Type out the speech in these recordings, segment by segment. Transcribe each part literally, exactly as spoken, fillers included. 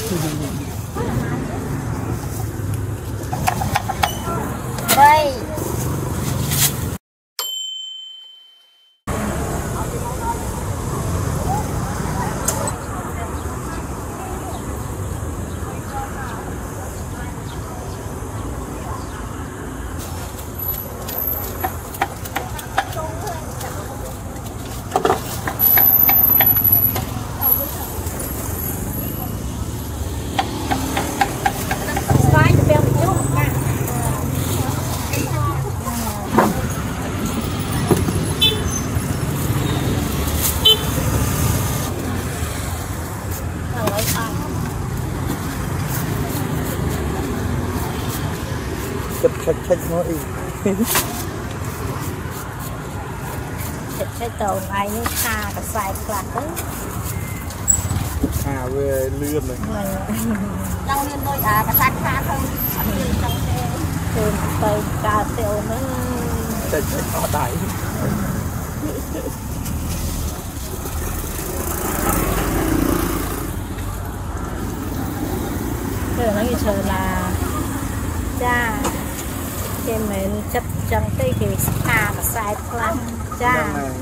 đây chụp chụp chụp nó đi chụp cái tàu này nó xa cả sai lạc đấy à về lươn này đâu nên tôi à cả sai xa thôi từ từ cà tiêu nó chụp chụp ở đáy rồi nó như trời là cha thì mình chấp chân tới thì xa và sai lắm cha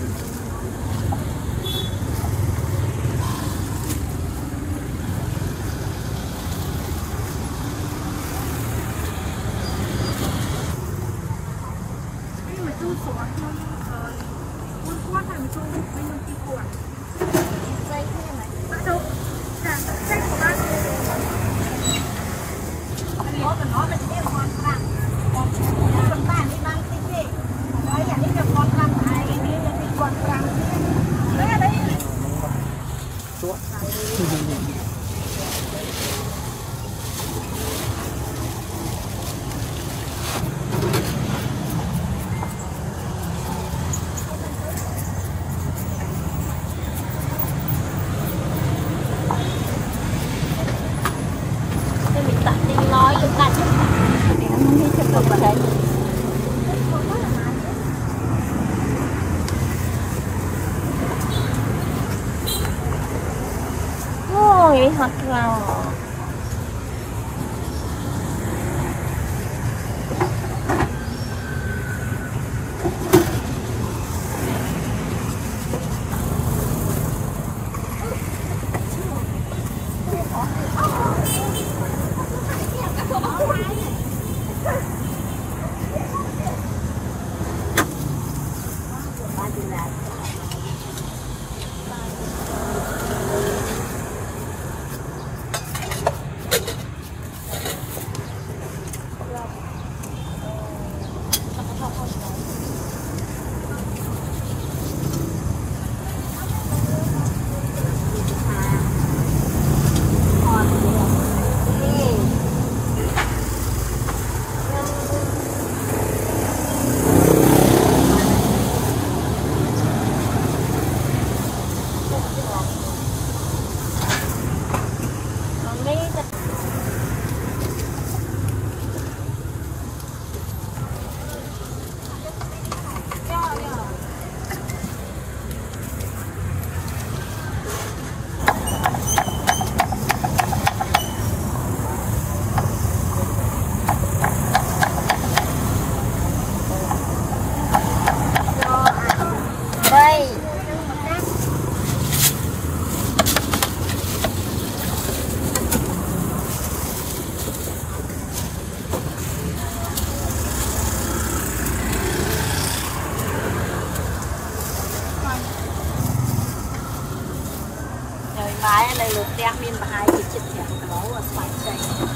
ôi thật là này lụt đen miên hai cái chích chẹt máu và xoay